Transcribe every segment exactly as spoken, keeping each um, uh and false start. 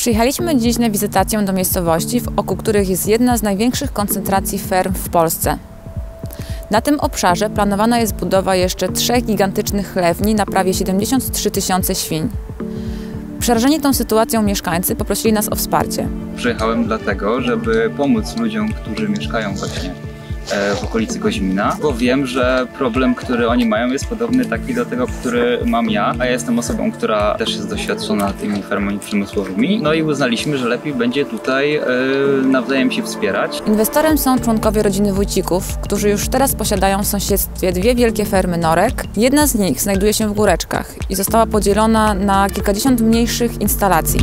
Przyjechaliśmy dziś na wizytację do miejscowości, wokół których jest jedna z największych koncentracji ferm w Polsce. Na tym obszarze planowana jest budowa jeszcze trzech gigantycznych chlewni na prawie siedemdziesiąt trzy tysiące świń. Przerażeni tą sytuacją mieszkańcy poprosili nas o wsparcie. Przyjechałem dlatego, żeby pomóc ludziom, którzy mieszkają właśnie w okolicy Koźmina, bo wiem, że problem, który oni mają, jest podobny taki do tego, który mam ja, a ja jestem osobą, która też jest doświadczona tymi fermami przemysłowymi. No i uznaliśmy, że lepiej będzie tutaj yy, nawzajem się wspierać. Inwestorem są członkowie rodziny Wójcików, którzy już teraz posiadają w sąsiedztwie dwie wielkie fermy norek. Jedna z nich znajduje się w Góreczkach i została podzielona na kilkadziesiąt mniejszych instalacji.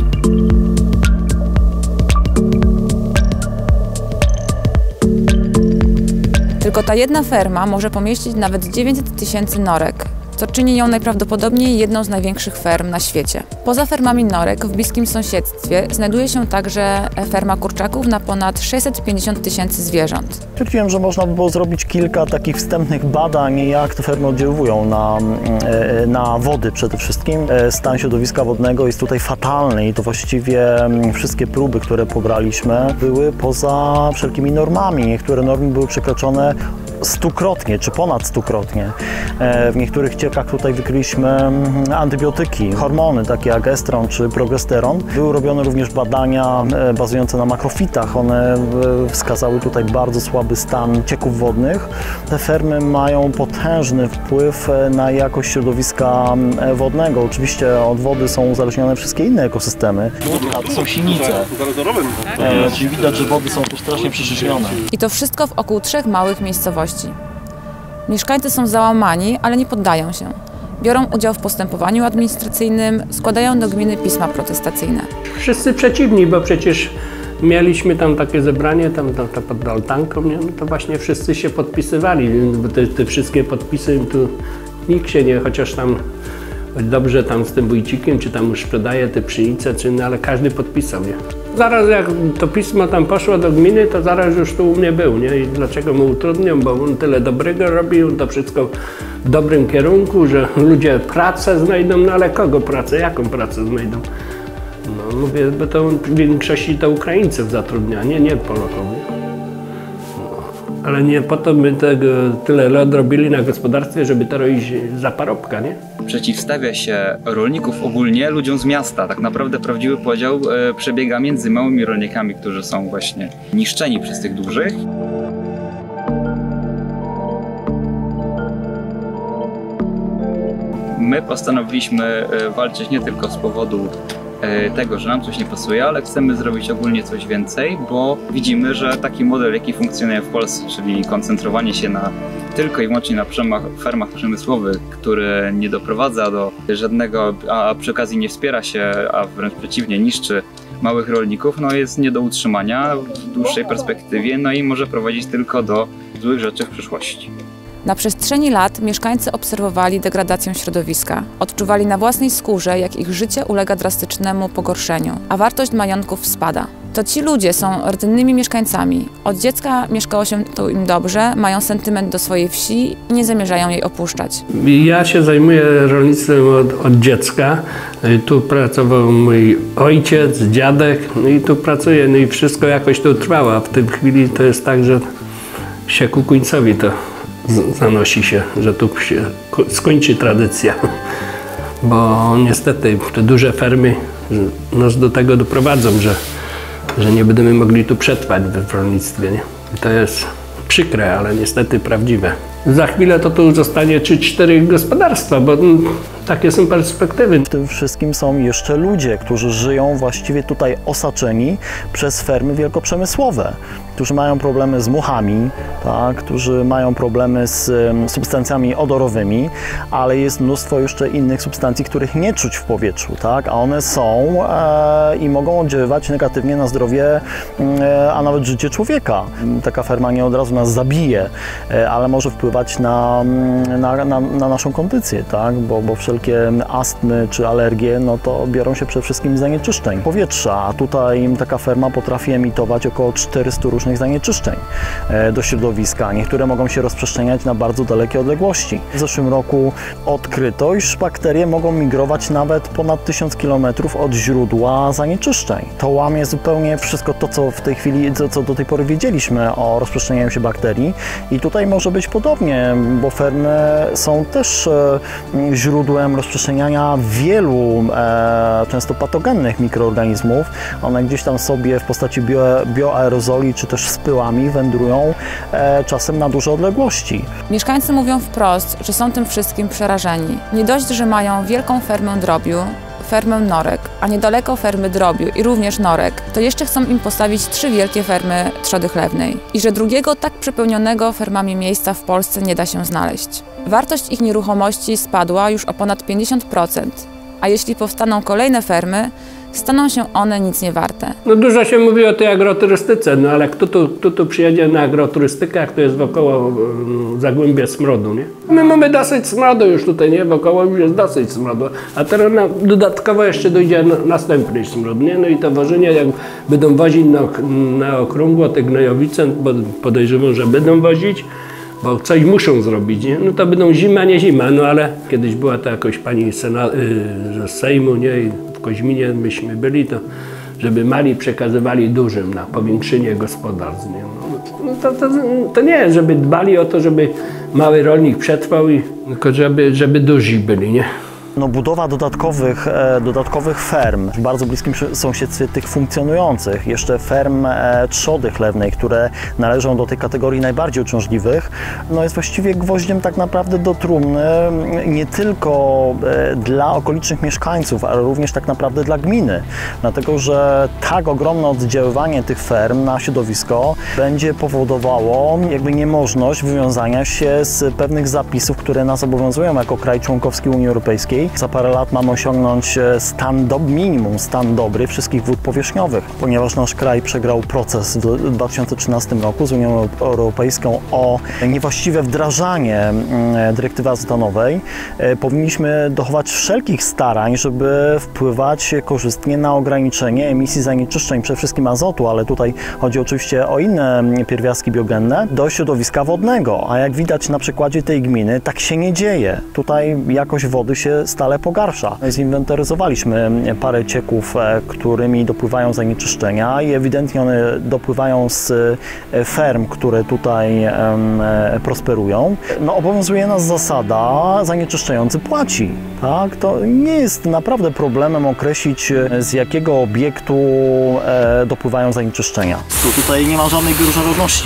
Tylko ta jedna ferma może pomieścić nawet dziewięćset tysięcy norek, co czyni ją najprawdopodobniej jedną z największych ferm na świecie. Poza fermami norek w bliskim sąsiedztwie znajduje się także ferma kurczaków na ponad sześćset pięćdziesiąt tysięcy zwierząt. Stwierdziłem, że można by było zrobić kilka takich wstępnych badań, jak te fermy oddziałują na, na wody przede wszystkim. Stan środowiska wodnego jest tutaj fatalny i to właściwie wszystkie próby, które pobraliśmy, były poza wszelkimi normami. Niektóre normy były przekroczone stukrotnie, czy ponad stukrotnie. W niektórych ciekach tutaj wykryliśmy antybiotyki, hormony takie jak estron czy progesteron. Były robione również badania bazujące na makrofitach. One wskazały tutaj bardzo słaby stan cieków wodnych. Te fermy mają potężny wpływ na jakość środowiska wodnego. Oczywiście od wody są uzależnione wszystkie inne ekosystemy. A to są sinice. Czyli widać, że wody są tu strasznie przeczyszczone. I to wszystko wokół trzech małych miejscowości. Mieszkańcy są załamani, ale nie poddają się. Biorą udział w postępowaniu administracyjnym, składają do gminy pisma protestacyjne. Wszyscy przeciwni, bo przecież mieliśmy tam takie zebranie, tam, tam, tam pod altanką, nie? No to właśnie wszyscy się podpisywali. Te, te wszystkie podpisy, tu nikt się nie, chociaż tam dobrze tam z tym Wójcikiem, czy tam już sprzedaje te pszenice, czy no, ale każdy podpisał, nie? Zaraz jak to pismo tam poszło do gminy, to zaraz już tu u mnie był, nie? I dlaczego mu utrudnią, bo on tyle dobrego robił, to wszystko w dobrym kierunku, że ludzie pracę znajdą, no ale kogo pracę, jaką pracę znajdą? No mówię, bo to w większości to Ukraińców zatrudnia, nie, nie Polaków, nie? Ale nie po to my tego tyle lat robili na gospodarstwie, żeby to robić za parobka, nie? Przeciwstawia się rolników ogólnie ludziom z miasta. Tak naprawdę prawdziwy podział e, przebiega między małymi rolnikami, którzy są właśnie niszczeni przez tych dużych. My postanowiliśmy walczyć nie tylko z powodu tego, że nam coś nie pasuje, ale chcemy zrobić ogólnie coś więcej, bo widzimy, że taki model, jaki funkcjonuje w Polsce, czyli koncentrowanie się na tylko i wyłącznie na przemach, fermach przemysłowych, który nie doprowadza do żadnego, a przy okazji nie wspiera się, a wręcz przeciwnie, niszczy małych rolników, no jest nie do utrzymania w dłuższej perspektywie, no i może prowadzić tylko do złych rzeczy w przyszłości. Na przestrzeni lat mieszkańcy obserwowali degradację środowiska. Odczuwali na własnej skórze, jak ich życie ulega drastycznemu pogorszeniu, a wartość majątków spada. To ci ludzie są rdzennymi mieszkańcami. Od dziecka mieszkało się tu im dobrze, mają sentyment do swojej wsi i nie zamierzają jej opuszczać. Ja się zajmuję rolnictwem od, od dziecka. Tu pracował mój ojciec, dziadek, no i tu pracuję, no i wszystko jakoś tu trwało. A w tej chwili to jest tak, że się ku końcowi to zanosi się, że tu się skończy tradycja, bo niestety te duże fermy nas do tego doprowadzą, że, że nie będziemy mogli tu przetrwać w rolnictwie. Nie? I to jest przykre, ale niestety prawdziwe. Za chwilę to tu zostanie trzy cztery gospodarstwa, bo takie są perspektywy. W tym wszystkim są jeszcze ludzie, którzy żyją właściwie tutaj osaczeni przez fermy wielkoprzemysłowe, którzy mają problemy z muchami, tak, którzy mają problemy z um, substancjami odorowymi, ale jest mnóstwo jeszcze innych substancji, których nie czuć w powietrzu, tak, a one są e, i mogą oddziaływać negatywnie na zdrowie, e, a nawet życie człowieka. Taka ferma nie od razu nas zabije, e, ale może wpływać na, na, na, na naszą kondycję, tak, bo, bo wszelkie wszelkie astmy czy alergie, no to biorą się przede wszystkim z zanieczyszczeń powietrza, a tutaj taka ferma potrafi emitować około czterystu różnych zanieczyszczeń do środowiska. Niektóre mogą się rozprzestrzeniać na bardzo dalekie odległości. W zeszłym roku odkryto, iż bakterie mogą migrować nawet ponad tysiąc kilometrów od źródła zanieczyszczeń. To łamie zupełnie wszystko to, co w tej chwili, co, co do tej pory wiedzieliśmy o rozprzestrzenianiu się bakterii i tutaj może być podobnie, bo fermy są też e, źródłem rozprzestrzeniania wielu e, często patogennych mikroorganizmów. One gdzieś tam sobie w postaci bio, bioaerozoli czy też z pyłami wędrują e, czasem na duże odległości. Mieszkańcy mówią wprost, że są tym wszystkim przerażeni. Nie dość, że mają wielką fermę drobiu, fermę norek, a niedaleko fermy drobiu i również norek, to jeszcze chcą im postawić trzy wielkie fermy trzody chlewnej. I że drugiego tak przepełnionego fermami miejsca w Polsce nie da się znaleźć. Wartość ich nieruchomości spadła już o ponad pięćdziesiąt procent, a jeśli powstaną kolejne fermy, staną się one nic nie warte. No dużo się mówi o tej agroturystyce, no ale kto tu, kto tu przyjedzie na agroturystykę, jak to jest wokoło um, Zagłębia Smrodu, nie? My mamy dosyć smrodu już tutaj, nie? Wokoło już jest dosyć smrodu, a teraz na, dodatkowo jeszcze dojdzie na, następny smród, nie? No i to wożenie, jak będą wozić na, na okrągło te gnojowice, bo podejrzewam, że będą wozić, bo coś muszą zrobić, nie? No to będą zima, nie zima, no ale kiedyś była to jakoś pani sena, yy, z Sejmu, nie? I w Koźminie myśmy byli, to żeby mali przekazywali dużym na powiększenie gospodarstw, nie? No, to, to, to nie, żeby dbali o to, żeby mały rolnik przetrwał, i, tylko żeby, żeby duzi byli, nie? No, budowa dodatkowych, e, dodatkowych ferm w bardzo bliskim sąsiedztwie tych funkcjonujących, jeszcze ferm e, trzody chlewnej, które należą do tej kategorii najbardziej uciążliwych, no jest właściwie gwoździem tak naprawdę do trumny nie tylko e, dla okolicznych mieszkańców, ale również tak naprawdę dla gminy. Dlatego, że tak ogromne oddziaływanie tych ferm na środowisko będzie powodowało jakby niemożność wywiązania się z pewnych zapisów, które nas obowiązują jako kraj członkowski Unii Europejskiej. Za parę lat mamy osiągnąć stan do, minimum stan dobry wszystkich wód powierzchniowych, ponieważ nasz kraj przegrał proces w dwa tysiące trzynastym roku z Unią Europejską o niewłaściwe wdrażanie dyrektywy azotanowej. Powinniśmy dochować wszelkich starań, żeby wpływać korzystnie na ograniczenie emisji zanieczyszczeń, przede wszystkim azotu, ale tutaj chodzi oczywiście o inne pierwiastki biogenne, do środowiska wodnego. A jak widać na przykładzie tej gminy, tak się nie dzieje. Tutaj jakość wody się stale pogarsza. Zinwentaryzowaliśmy parę cieków, którymi dopływają zanieczyszczenia i ewidentnie one dopływają z ferm, które tutaj prosperują. No, obowiązuje nas zasada zanieczyszczający płaci. Tak? To nie jest naprawdę problemem określić, z jakiego obiektu dopływają zanieczyszczenia. To tutaj nie ma żadnej bioróżnorodności.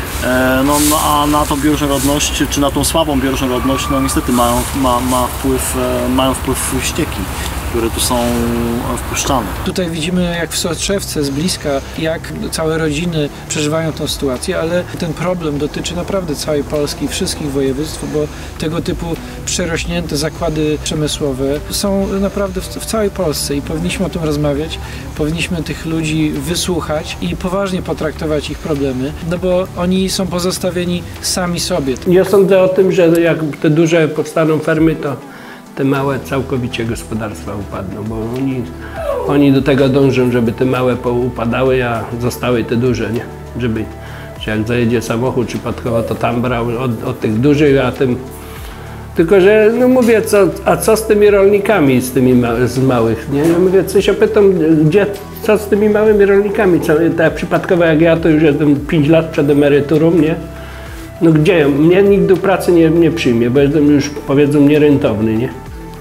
No, no a na tą bioróżnorodność, czy na tą słabą bioróżnorodność, no niestety mają, ma, ma wpływ, mają wpływ ścieki, które tu są wpuszczane. Tutaj widzimy, jak w Soczewce z bliska, jak całe rodziny przeżywają tę sytuację, ale ten problem dotyczy naprawdę całej Polski, wszystkich województw, bo tego typu przerośnięte zakłady przemysłowe są naprawdę w, w całej Polsce i powinniśmy o tym rozmawiać, powinniśmy tych ludzi wysłuchać i poważnie potraktować ich problemy, no bo oni są pozostawieni sami sobie. Ja sądzę o tym, że jak te duże powstaną fermy, to te małe całkowicie gospodarstwa upadną, bo oni, oni do tego dążą, żeby te małe poupadały, a zostały te duże, nie? Żeby, że jak zajedzie samochód czy podkowa, to tam brał od, od tych dużych, a tym... Tylko, że no mówię, co, a co z tymi rolnikami, z tymi ma, z małych, nie? Ja mówię, coś się pytam, gdzie, co z tymi małymi rolnikami, co, tak przypadkowo jak ja, to już jestem pięć lat przed emeryturą, nie? No gdzie? Mnie nikt do pracy nie, nie przyjmie, bo jestem już, powiedzą, nierentowny, nie?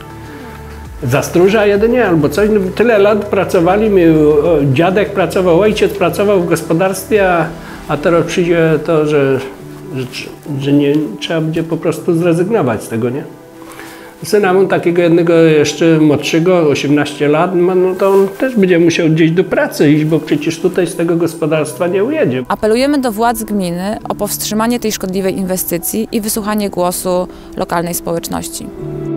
Za stróża jedynie albo coś. No, tyle lat pracowali, mi, o, dziadek pracował, ojciec pracował w gospodarstwie, a, a teraz przyjdzie to, że, że, że nie, trzeba będzie po prostu zrezygnować z tego, nie? Syna mam takiego jednego jeszcze młodszego, osiemnaście lat, no to on też będzie musiał gdzieś do pracy iść, bo przecież tutaj z tego gospodarstwa nie ujedzie. Apelujemy do władz gminy o powstrzymanie tej szkodliwej inwestycji i wysłuchanie głosu lokalnej społeczności.